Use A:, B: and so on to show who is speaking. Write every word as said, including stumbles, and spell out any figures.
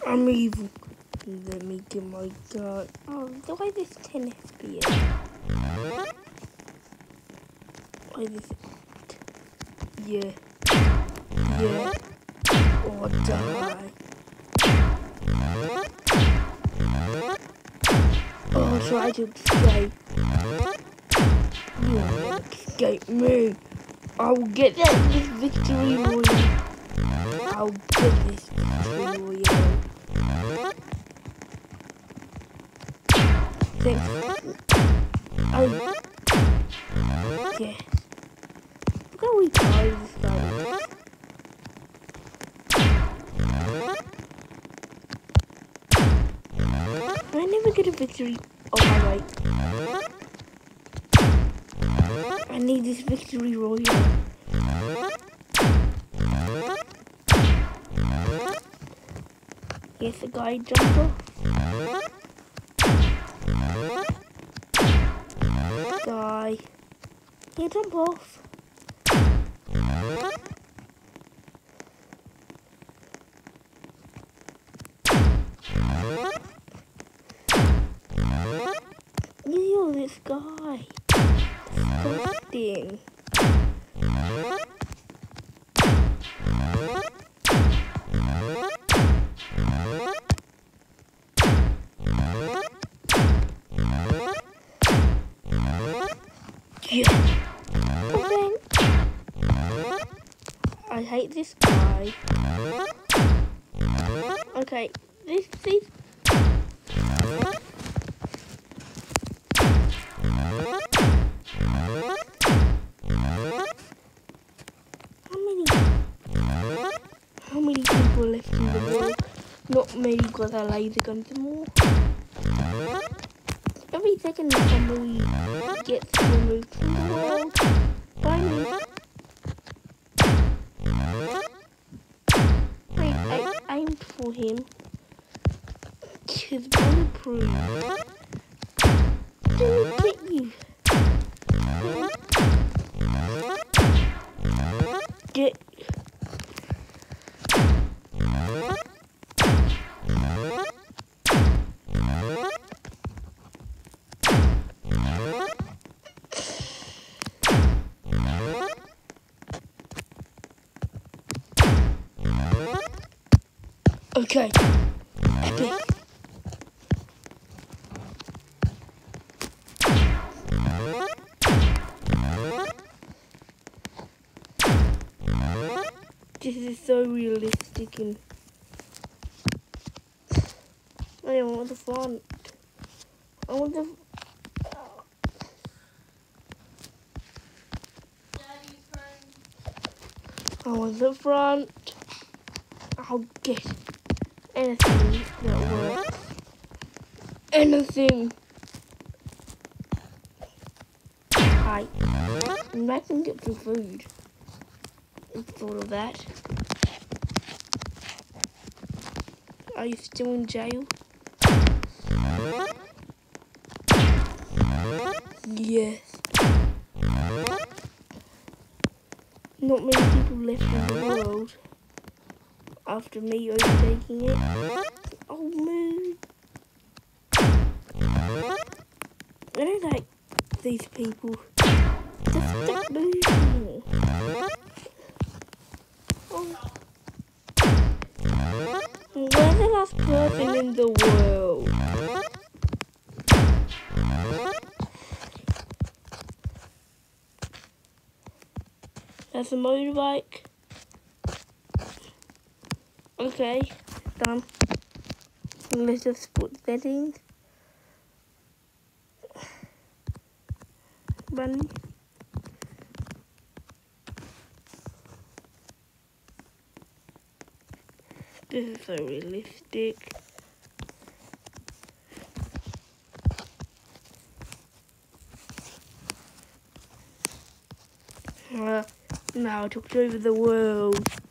A: I'm evil. Let me get my gun. Oh, the way this ten F P S. Why this? Yeah. Yeah. Or die. Oh, try to escape. You won't escape me. I will get that this victory royale. I'll get this victory royale. Thanks. I guess. Look how we tired this guy. I never get a victory. Oh my wait. I need this victory royale. Yes, the guy jumped off. Die. Yeah, jump off. Ew, this guy. Disgusting. Yeah. Okay. I hate this guy. Okay, this is. How many? How many people are left in the world? Not many, because I laser guns them all. Every second somebody gets removed from the world by me. I, I aimed for him. He's bulletproof. Let me get you. Get. Okay. Epic. This is so realistic and I don't want the front. I want the I want the front. I'll get anything that works. Anything. Hi. And I can get some food. I thought of that. Are you still in jail? Yes. Not many people left in the world after me overtaking it. Oh, move. I don't like these people. Just stop moving. Oh. Where's the last person in the world? That's a motorbike. Okay, done. Let's just put settings. Run. This is so realistic. Uh, now I took over the world.